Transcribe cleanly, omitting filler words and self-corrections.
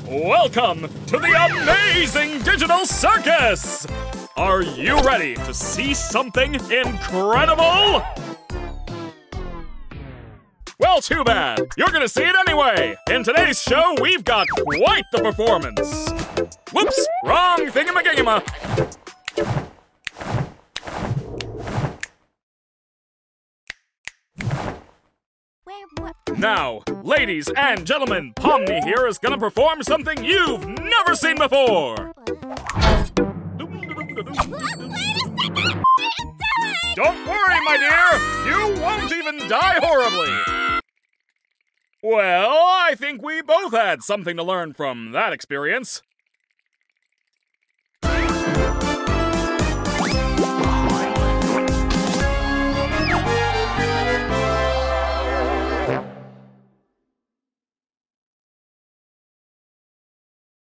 Welcome to the amazing digital circus! Are you ready to see something incredible? Well, too bad. You're gonna see it anyway. In today's show, we've got quite the performance. Whoops, wrong thingamagingama. Now, ladies and gentlemen, Pomni here is gonna perform something you've never seen before. Don't worry, my dear. You won't even die horribly. Well, I think we both had something to learn from that experience.